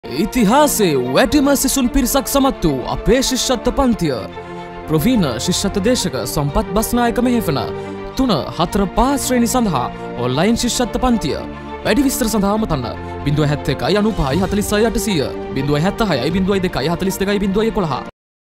ඉතිහාසයේ වැඩිම සිසුන් පිරිසක් සමත් වූ අපේ ශිෂ්‍යත්ව පන්තිය ප්‍රවීණ ශිෂ්‍යත්ව දේශක සම්පත් බස්නායක මෙහෙවන 3-4-5 ශ්‍රේණි සඳහා ඔන්ලයින් ශිෂ්‍යත්ව පන්තිය වැඩි විස්තර සඳහා මතන්න 071 96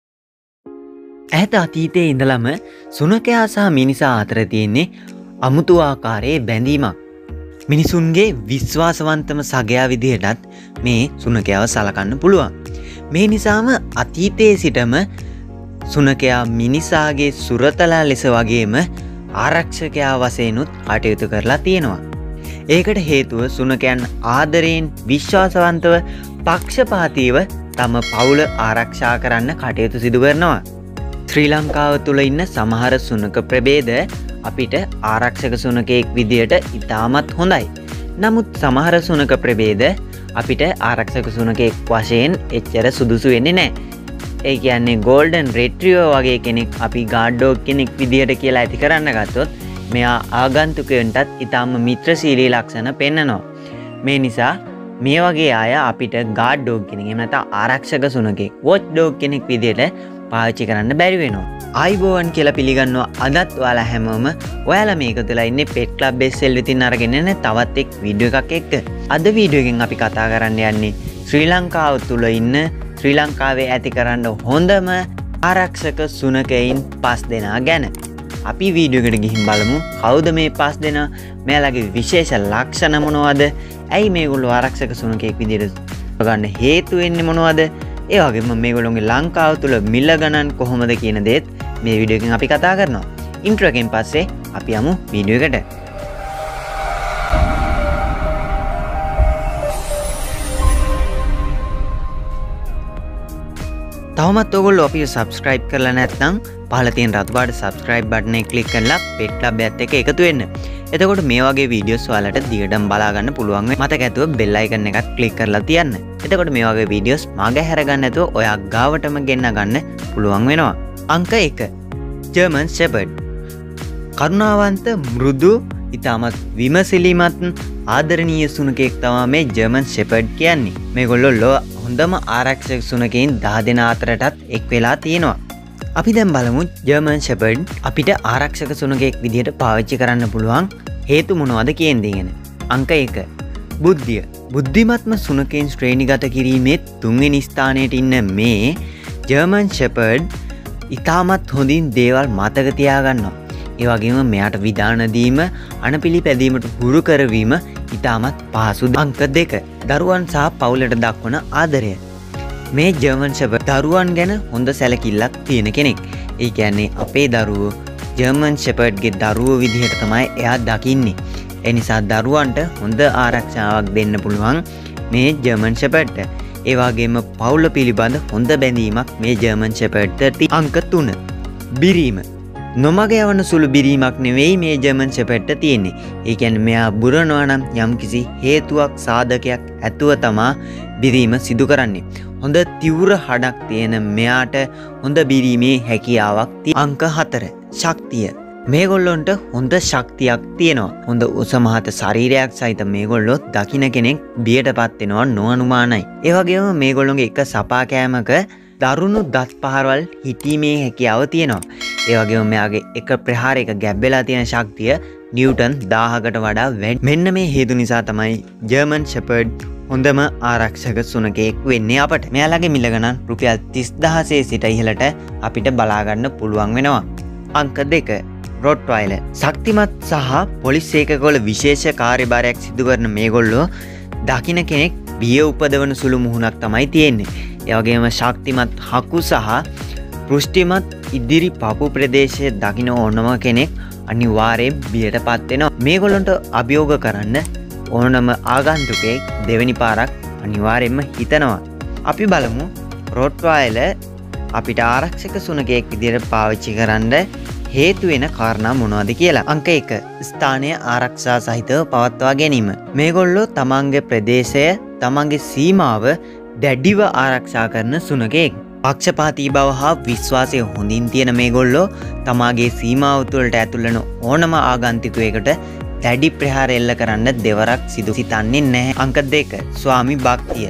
ඈත අතීතයේ ඉඳලම සුනකයා සහ මිනිසා අතර තියෙන්නේ අමුතු ආකාරයේ බැඳීමක්. මිනිසුන්ගේ විශ්වාසවන්තම සගයා විදිහටත් මේ සුනකයාව සලකන්න පුළුවන්. මේ නිසාම අතීතයේ සිටම සුනකයා මිනිසාගේ සුරතලා ලෙස වගේම ආරක්ෂකයා වශයෙන්ුත් කටයුතු කරලා තියෙනවා. ඒකට හේතුව සුනකයන් ආදරයෙන් විශ්වාසවන්තව පක්ෂපාතීව තම පවුල ආරක්ෂා කරන්න කටයුතු සිදු කරනවා. ශ්‍රී ලංකාව තුළ ඉන්න සමහර සුනක ප්‍රභේද අපිට ආරක්ෂක සුනකයෙක් විදියට ඉතාමත් හොඳයි. නමුත් සමහර සුනක ප්‍රභේද අපිට ආරක්ෂක සුනකයෙක් වශයෙන් එච්චර සුදුසු වෙන්නේ නැහැ. ඒ කියන්නේ ගෝල්ඩන් රිට්‍රීවර් වගේ කෙනෙක් අපි ගාඩ් ඩොග් කෙනෙක් විදියට කියලා ඇති කරන්න ගත්තොත් මෙයා ආගන්තුකයන්ටත් ඉතාම මිත්‍රශීලී ලක්ෂණ පෙන්නනවා. මේ නිසා මේ වගේ අය අපිට ගාඩ් ඩොග් කෙනෙක් එහෙම නැත්නම් ආරක්ෂක සුනකයෙක් වොච් ඩොග් කෙනෙක් විදියට පාවිච්චි කරන්න බැරි වෙනවා. ආයිබෝවන් කියලා පිළිගන්නවා අදත් ඔයාලා හැමෝම. ඔයාලා මේක තුළ ඉන්නේ පෙට් ක්ලබ් SL විතින් අරගෙන යන තවත් එක් වීඩියෝ එකක් එක්ක. අද වීඩියෝ එකෙන් අපි කතා කරන්න යන්නේ ශ්‍රී ලංකාව තුළ ඉන්න ශ්‍රී ලංකාවේ ඇති කරන්න හොඳම ආරක්ෂක සුනකයින් 5 දෙනා ගැන. අපි වීඩියෝ එකට ගිහින් බලමු කවුද මේ 5 දෙනා, මෙයාලගේ විශේෂ ලක්ෂණ මොනවද, ඇයි මේගොල්ලෝ ආරක්ෂක සුනකයෙක් විදිහට ගන්න හේතු වෙන්නේ මොනවද, ඒ වගේම මේගොල්ලෝගේ ලංකාව තුළ මිල ගණන් කොහොමද කියන දේත් මේ වීඩියෝ එකෙන් අපි කතා කරනවා. ඉන්ට්‍රෝ එකෙන් පස්සේ අපි යමු වීඩියෝ එකට. තවමත් ඔයගොල්ලෝ අපිව subscribe කරලා නැත්නම් පහළ තියෙන රතු පාට subscribe button එක click කරලා pet club එකත් එක්ක එකතු වෙන්න. එතකොට මේ වගේ වීඩියෝස් ඔයාලට දිගටම බලා ගන්න පුළුවන් වෙයි. මතක ඇතුව bell icon එකත් click කරලා තියන්න. එතකොට මේ වගේ වීඩියෝස් මග හැර ගන්න නැතුව ඔයා ගාවටම ගෙන්න ගන්න පුළුවන් වෙනවා. අංක 1. ජර්මන් ෂෙපර්ඩ්. කරුණාවන්ත, මෘදු, ඉතාමත් විමසිලිමත් ආදරණීය සුනකයෙක් තමයි මේ ජර්මන් ෂෙපර්ඩ් කියන්නේ. මේගොල්ලෝ හොඳම ආරක්ෂක සුනකයින් 10 දෙනා අතරටත් එක් වෙලා තියෙනවා. අපි දැන් බලමු ජර්මන් ෂෙපර්ඩ් අපිට ආරක්ෂක සුනකයෙක් විදිහට පාවිච්චි කරන්න පුළුවන් හේතු මොනවද කියන දේ ගැන. අංක 1. බුද්ධිය. බුද්ධිමත්ම සුනකයින් ශ්‍රේණිගත කිරීමේ 3 වෙනි ස්ථානයට ඉන්න මේ ජර්මන් ෂෙපර්ඩ් ඉතාමත් හොඳින් දේවල් මතක තියාගන්නවා. ඒ වගේම මෙයාට විධාන දීම, අනපිලිපැදීමට හුරු කරවීම ඉතාමත් පහසු. අංක 2. දරුවන් සහ පවුලට දක්වන ආදරය. මේ ජර්මන් ෂෙපර්ඩ් දරුවන් ගැන හොඳ සැලකිල්ලක් තියෙන කෙනෙක්. ඒ කියන්නේ අපේ දරුවෝ ජර්මන් ෂෙපර්ඩ්ගේ දරුවෝ විදිහට තමයි එයා දකින්නේ. ඒ නිසා දරුවන්ට හොඳ ආරක්ෂාවක් දෙන්න පුළුවන් මේ ජර්මන් ෂෙපර්ඩ්ට. ඒ වගේම පවුල පිළිබඳ හොඳ බැඳීමක් මේ ජර්මන් ෂෙපර්ඩ්ට. අංක 3. බිරීම. නොමග යවන සුළු බිරීමක් නෙවෙයි මේ ජර්මන් ෂෙපර්ඩ්ට තියෙන්නේ. ඒ කියන්නේ මෙයා බුරනවා නම් යම්කිසි හේතුවක් සාධකයක් ඇතුව තමා බිරීම සිදු කරන්නේ. හොඳ තිවුර හඩක් තියෙන මෙයාට හොඳ බිරීමේ හැකියාවක් තියෙනවා. අංක 4. ශක්තිය. මේගොල්ලොන්ට හොඳ ශක්තියක් තියෙනවා. හොඳ උස මහත ශරීරයක් සහිත මේගොල්ලෝ දකින්න කෙනෙක් බියටපත් වෙනවා නොඅනුමානයි. ඒ වගේම මේගොල්ලොන්ගේ එක සපා කෑමක දරුණු දත් පහරවල් හිටීමේ හැකියාව තියෙනවා. ඒ වගේම මෙයාගේ එක ප්‍රහාරයක ගැබ්බෙලා තියෙන ශක්තිය නිව්ටන් 1000කට වඩා වැඩි. මෙන්න මේ හේතු නිසා තමයි ජර්මන් ෂෙපර්ඩ් හොඳම ආරක්ෂක සුනකයෙක් වෙන්නේ අපට. මෙයාලගේ මිල ගණන් රුපියල් 30000 සිට ඉහළට අපිට බලා ගන්න පුළුවන් වෙනවා. අංක 2. රොට්වයිලර්. ශක්තිමත් සහ පොලිස් ඒකකවල විශේෂ කාර්යභාරයක් සිදු කරන මේගොල්ලෝ දකින්න කෙනෙක් බිය උපදවන සුළු මුහුණක් තමයි තියෙන්නේ. ඒ වගේම ශක්තිමත් හකු සහ පෘෂ්ටිමත් ඉදිරි පපු ප්‍රදේශයේ දකින්න ඕනම කෙනෙක් අනිවාර්යෙන් බියටපත් වෙනවා. මේගොල්ලන්ට අභියෝග කරන්න ඕනම ආගන්තුකයෙක් දෙවෙනි පාරක් අනිවාර්යෙන්ම හිතනවා. අපි බලමු රොට්වයිලර් අපිට ආරක්ෂක සුනකයෙක් විදිහට පාවිච්චි කරන්න හේතු වෙන කාරණා මොනවද කියලා. අංක 1. ස්ථානීය ආරක්ෂා සහිතව පවත්වා ගැනීම. මේගොල්ලෝ තමන්ගේ ප්‍රදේශය, තමන්ගේ සීමාව දැඩිව ආරක්ෂා කරන සුනකයෙක්. පක්ෂපාතී බව හා විශ්වාසය හොඳින් තියෙන මේගොල්ලෝ තමාගේ සීමාව තුළට ඇතුල් වෙන ඕනම ආගන්තුකයෙකුට දැඩි ප්‍රහාර එල්ල කරන්න දෙවරක් සිතන්නේ නැහැ. අංක 2 ස්වාමි භක්තිය.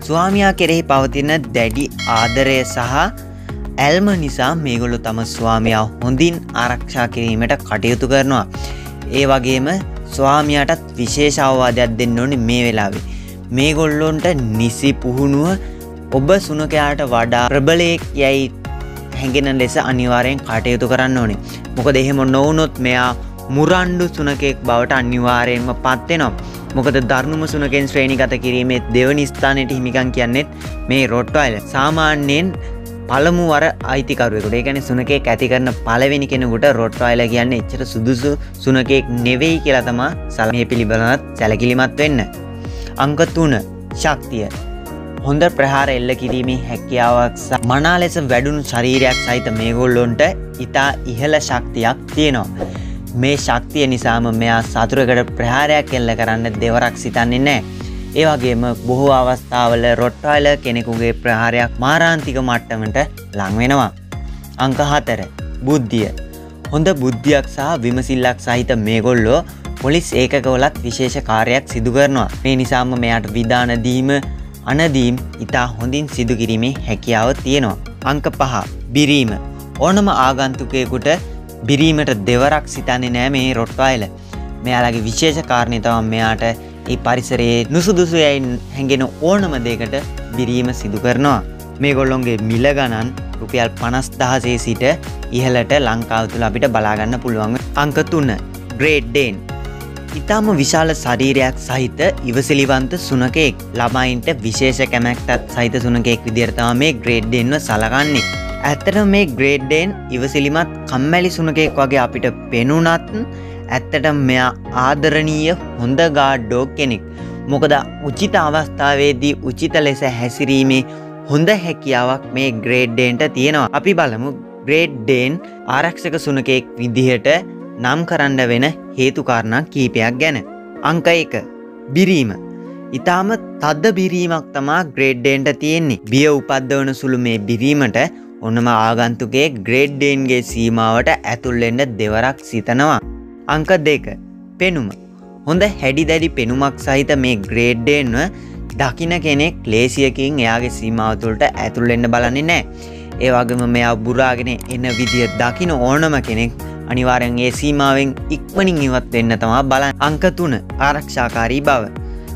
ස්වාමියා කෙරෙහි පවතින දැඩි ආදරය සහ ඇල්ම නිසා මේගොල්ලෝ තම ස්වාමියා හොඳින් ආරක්ෂා කිරීමට කටයුතු කරනවා. ඒ වගේම ස්වාමියාටත් විශේෂ අවවාදයක් දෙන්න ඕනේ මේ වෙලාවේ. මේගොල්ලොන්ට නිසි පුහුණුව ඔබ සුනකයාට වඩා ප්‍රබලයෙක් යයි හැඟෙන ලෙස අනිවාර්යෙන් කටයුතු කරන්න ඕනේ. මොකද එහෙම නොවුනොත් මෙයා මුරණ්ඩු සුනකෙක් බවට අනිවාර්යෙන්ම පත් වෙනවා. මොකද දරුණුම සුනකෙන් ශ්‍රේණිගත කිරීමේ දෙවනි ස්ථානයට හිමිකම් කියන්නේ මේ රොට්වයිලර්. සාමාන්‍යයෙන් පළමු වර අයිතිකරුවෙකුට, ඒ කියන්නේ සුනකෙක් ඇති කරන පළවෙනි කෙනෙකුට රොට්වයිලර් කියන්නේ එච්චර සුදුසු සුනකෙක් නෙවෙයි කියලා තමයි මේ පිළිබඳව සැලකිලිමත් වෙන්න. අංක 3 ශක්තිය. හොඳ ප්‍රහාර එල්ල කිරීමේ හැකියාවක් සහ මනා ලෙස වැඩුණු ශරීරයක් සහිත මේගොල්ලොන්ට ඉතා ඉහළ ශක්තියක් තියෙනවා. මේ ශක්තිය නිසාම මෙයා සතුරකට ප්‍රහාරයක් එල්ල කරන්න දෙවරක් සිතන්නේ නැහැ. ඒ වගේම බොහෝ අවස්ථාවල රොට්වයිලර් කෙනෙකුගේ ප්‍රහාරයක් මාරාන්තික මට්ටමට ලං වෙනවා. අංක 4 බුද්ධිය. හොඳ බුද්ධියක් සහ විමසිල්ලක් සහිත මේගොල්ලෝ පොලිස් ඒකකවලත් විශේෂ කාර්යයක් සිදු කරනවා. මේ නිසාම මෙයාට විධාන දීම අනදීම් ඉතා හොඳින් සිදු කිරීමේ හැකියාව තියෙනවා. අංක 5 බිරීම. ඕනම ආගන්තුකයෙකුට බිරීමට දෙවරක් සිතන්නේ නැහැ මේ රොට්වයිලර්. මෙයාලගේ විශේෂ කාරණේ තමයි මෙයාට ඒ පරිසරයේ නුසුදුසු යයි හැඟෙන ඕනම දෙයකට බිරීම සිදු කරනවා. මේගොල්ලොන්ගේ මිල ගණන් රුපියල් 50000 සිට ඉහළට ලංකාව තුල අපිට බලා ගන්න පුළුවන්. අංක 3 ග්‍රේට් ඩේන්. ඉතාම විශාල ශරීරයක් සහිත ඉවසිලිවන්ත සුනකෙක්. ළමයින්ට විශේෂ කැමැත්තක් සහිත සුනකෙක් විදිහට තමයි මේ ග්‍රේට් ඩේන්ව සලකන්නේ. ඇත්තටම මේ ග්‍රේට් ඩේන් ඉවසිලිමත් කම්මැලි සුනකෙක් වගේ අපිට පෙනුනත් ඇත්තටම මෙයා ආදරණීය හොඳ ගාඩ් ඩොග් කෙනෙක්. මොකද උචිත අවස්ථාවේදී උචිත ලෙස හැසිරීමේ හොඳ හැකියාවක් මේ ග්‍රේට් ඩේන්ට තියෙනවා. අපි බලමු ග්‍රේට් ඩේන් ආරක්ෂක සුනකෙක් විදිහට නම් කරන්න වෙන හේතු කාරණා කීපයක් ගැන. අංක 1 බිරීම. ඊටාම තද බිරීමක් තමයි ග්‍රේට් ඩේන්ට තියෙන්නේ. බිය උපද්දවන සුළු මේ බිරීමට ඔන්නම ආගන්තුකේ ග්‍රේට් ඩේන්ගේ සීමාවට ඇතුල් වෙන්න දෙවරක් සිතනවා. අංක 2 පෙනුම. හොඳ හැඩි දැඩි පෙනුමක් සහිත මේ ග්‍රේට් ඩේන්ව දකින්න කෙනෙක් ලේසියකින් එයාගේ සීමාව තුළට ඇතුල් වෙන්න බලන්නේ නැහැ. ඒ වගේම මෙයා බුරාගෙන එන විදිය දකින්න ඕනම කෙනෙක් අනිවාර්යෙන් ඒ සීමාවෙන් ඉක්මනින් ඉවත් වෙන්න තමයි බලන්නේ. අංක 3 ආරක්ෂාකාරී බව.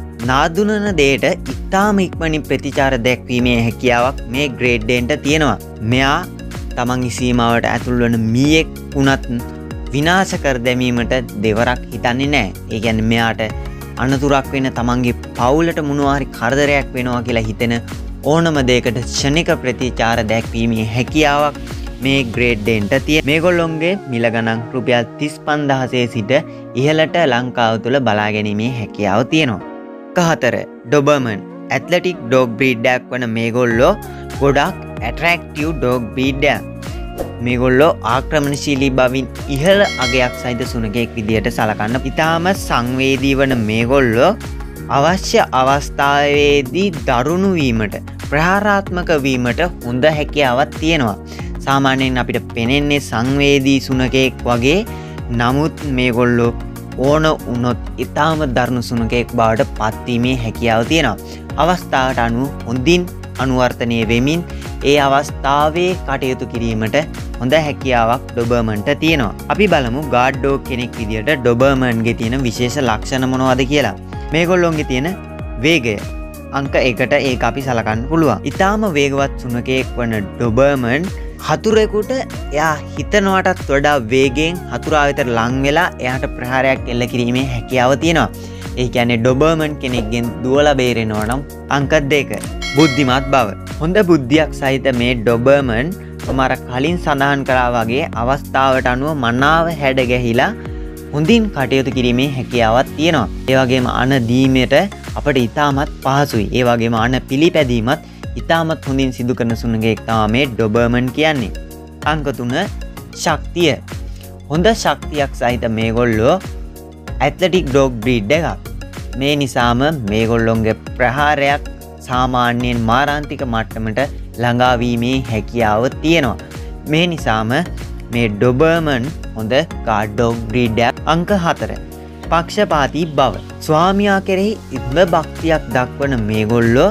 නාදුනන දෙයට ඉතාම ඉක්මනින් ප්‍රතිචාර දැක්වීමේ හැකියාවක් මේ ග්‍රේට් ඩේන්ට තියෙනවා. මෙයා තමන්ගේ සීමාවට ඇතුල් වන මීයෙක් වුණත් විනාශ කර දැමීමට දෙවරක් හිතන්නේ නැහැ. ඒ කියන්නේ මෙයාට අනතුරක් වෙන තමන්ගේ පවුලට මොනවා හරි කරදරයක් වෙනවා කියලා හිතෙන ඕනම දෙයකට ක්ෂණික ප්‍රතිචාර දැක්වීමේ හැකියාවක් මේ ග්‍රේට් ඩේන්ට තියෙන. මේගොල්ලොන්ගේ මිල ගණන් රුපියල් 35000 සිට ඉහළට ලංකාව තුල බලා ගැනීමේ හැකියාව තියෙනවා. අංක 4 ඩොබර්මන්. ඇත්ලටික් ඩොග් බ්‍රීඩ් එකක් වන මේගොල්ලෝ ගොඩක් ඇට්‍රැක්ටිව් ඩොග් බ්‍රීඩ් එකක්. මේගොල්ලෝ ආක්‍රමණශීලී බවින් ඉහළ අගයක් සහිත සුනකෙක් විදියට සලකන්න. ඉතාම සංවේදී වන මේගොල්ලෝ අවශ්‍ය අවස්ථාවේදී දරුණු වීමට, ප්‍රහාරාත්මක වීමට හොඳ හැකියාවක් තියෙනවා. සාමාන්‍යයෙන් අපිට පෙනෙන්නේ සංවේදී සුනකෙක් වගේ. නමුත් මේගොල්ලෝ ඕන වුණොත් ඉතාම දරුණු සුනකෙක් බවට පත්වීමේ හැකියාව තියෙනවා. අවස්ථාවට අනුව හොඳින් අනුවර්තනය වෙමින් ඒ අවස්ථාවේ කටයුතු කිරීමට හොඳ හැකියාවක් ඩොබර්මන්ට තියෙනවා. අපි බලමු ගාඩ් ඩොග් කෙනෙක් විදියට ඩොබර්මන්ගේ තියෙන විශේෂ ලක්ෂණ මොනවද කියලා. මේගොල්ලෝන්ගේ තියෙන වේගය. අංක 1ට ඒක අපි සලකන්න පුළුවන්. ඊටාම වේගවත් සුනකයෙක් වන ඩොබර්මන් හතුරෙකුට එයා හිතනවටත් වඩා වේගෙන් හතුරා වෙතට ලං වෙලා එයාට ප්‍රහාරයක් එල්ල කිරීමේ හැකියාව තියෙනවා. ඒ කියන්නේ ඩොබර්මන් කෙනෙක්ගෙන් දුවලා බේරෙනවා නම්. අංක 2 බුද්ධිමත් බව. හොඳ බුද්ධියක් සහිත මේ ඩොබර්මන් මම කලින් සඳහන් කළා වගේ අවස්ථාවට අනුව මනාව හැඩ ගැහිලා හොඳින් කටයුතු කිරීමේ හැකියාවක් තියෙනවා. ඒ වගේම අන දීමට අපිට ඉතාමත් පහසුයි. ඒ වගේම අන පිළිපැදීමත් ඉතාමත් හොඳින් සිදු කරන සුනකෙක් තමයි මේ ඩොබර්මන් කියන්නේ. අංක 3 ශක්තිය. හොඳ ශක්තියක් සහිත මේගොල්ලෝ ඇත්ලටික් ඩොග් බ්‍රීඩ් එකක්. මේ නිසාම මේගොල්ලොන්ගේ ප්‍රහාරයක් සාමාන්‍යයෙන් මාරාන්තික මට්ටමට ළඟාවීමේ හැකියාව තියෙනවා. මේ නිසාම මේ ඩොබර්මන් හොඳ ගාඩ් ඩොග් බ්‍රීඩ් එකක්. අංක 4 පක්ෂපාතී බව. ස්වාමියා කෙරෙහි ඉබ්බ භක්තියක් දක්වන මේගොල්ලෝ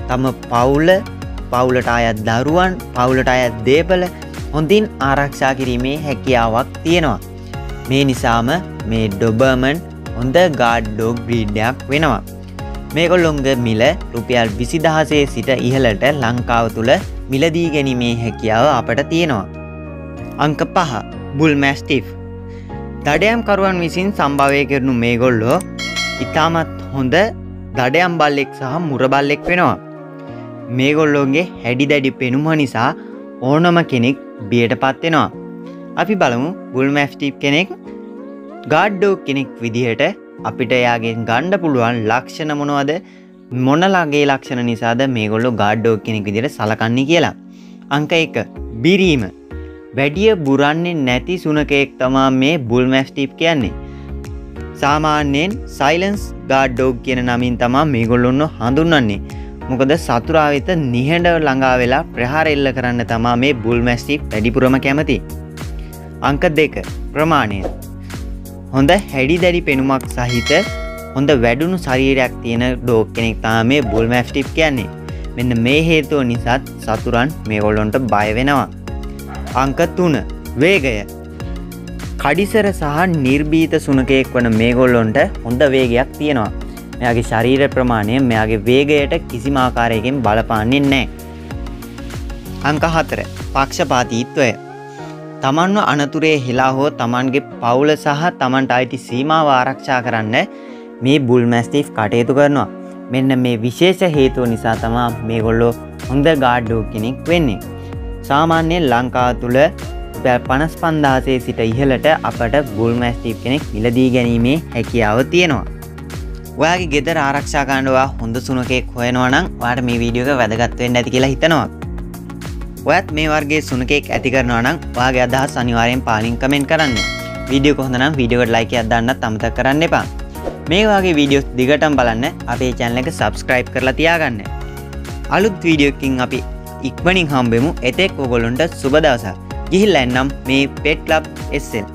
තම පවුලට අයත් දරුවන්, පවුලට අයත් දේපල හොඳින් ආරක්ෂා කිරීමේ හැකියාවක් තියෙනවා. මේ නිසාම මේ ඩොබර්මන් හොඳ ගාඩ් ඩොග් බ්‍රීඩ් එකක් වෙනවා. මේගොල්ලොන්ගේ මිල රුපියල් 20000 සිට ඉහළට ලංකාව තුල මිලදී ගැනීමේ හැකියාව අපට තියෙනවා. අංක 5 බුල් මැස්ටිෆ්. දඩයම්කරුවන් විසින් සම්භාවය කරනු මේගොල්ලෝ ඉතාමත් හොඳ දඩයම් බල්ලෙක් සහ මුර බල්ලෙක් වෙනවා. මේගොල්ලෝගේ හැඩි දැඩි පෙනුම නිසා ඕනම කෙනෙක් බියටපත් වෙනවා. අපි බලමු බුල් මැස්ටිෆ් කෙනෙක් ගාඩ් ඩොග් කෙනෙක් විදිහට අපිට එයාගෙන් ගන්න පුළුවන් ලක්ෂණ මොනවද? මොන ළගේ ලක්ෂණ නිසාද මේගොල්ලෝ ගාඩ් ඩොග් කෙනෙක් විදිහට සලකන්නේ කියලා. අංක 1 බිරීම. වැඩිය බුරන්නේ නැති සුනකෙක් තමයි මේ බුල් මැස්ටිෆ් කියන්නේ. සාමාන්‍යයෙන් සයිලන්ස් ගාඩ් ඩොග් කියන නමින් තමයි මේගොල්ලොන්ව හඳුන්වන්නේ. මොකද සතුරා වෙත නිහඬව ළඟා වෙලා ප්‍රහාර එල්ල කරන්න තමයි මේ බුල් මැස්ටිෆ් වැඩිපුරම කැමති. අංක 2 ප්‍රමාණය. හොඳ හැඩි දැඩි පෙනුමක් සහිත හොඳ වැඩුණු ශරීරයක් තියෙන ඩොග් කෙනෙක් තමයි මේ බුල් මැස්ටිෆ් කියන්නේ. මෙන්න මේ හේතුව නිසා සතුරන් මේගොල්ලොන්ට බය වෙනවා. අංක 3 වේගය. කඩිසර සහ නිර්භීත සුනකයෙක් වන මේගොල්ලොන්ට හොඳ වේගයක් තියෙනවා. මෙයාගේ ශරීර ප්‍රමාණය මෙයාගේ වේගයට කිසිම ආකාරයකින් බලපාන්නේ නැහැ. අංක 4 පක්ෂපාතීත්වය. තමන්ව අනතුරේ හෙලා හෝ තමන්ගේ පවුල සහ තමන්ට අයිති සීමාව ආරක්ෂා කරන්න මේ බුල් මැස්ටිෆ් කටයුතු කරනවා. මෙන්න මේ විශේෂ හේතුව නිසා තමයි මේගොල්ලෝ හොඳ ගාඩ් ඩොග් කෙනෙක් වෙන්නේ. සාමාන්‍යයෙන් ලංකාව තුල 55000 සිට ඉහළට අපට බුල් මැස්ටිෆ් කෙනෙක් මිලදී ගැනීමේ හැකියාව තියෙනවා. ඔයාගේ ගෙදර ආරක්ෂා කරන්න ඔයා හොඳ සුනකෙක් හොයනවා නම් ඔයාට මේ වීඩියෝ එක වැදගත් වෙන්න ඇති කියලා හිතනවා. ඔයත් මේ වර්ගයේ සුනකෙක් ඇති කරනවා නම් ඔයාගේ අදහස් අනිවාර්යෙන් පාලින් කමෙන්ට් කරන්න. වීඩියෝ එක හොඳ නම් වීඩියෝ එකට ලයික් එකක් දාන්නත් අමතක කරන්න එපා. මේ වගේ වීඩියෝස් දිගටම බලන්න අපේ channel එක subscribe කරලා තියාගන්න. අලුත් වීඩියෝ එකකින් අපි ඉක්මනින් හම්බෙමු. එතෙක් ඔයගොල්ලන්ට සුබ දවසක්. ගිහිල්ලා එන්නම් මේ Pet Club SL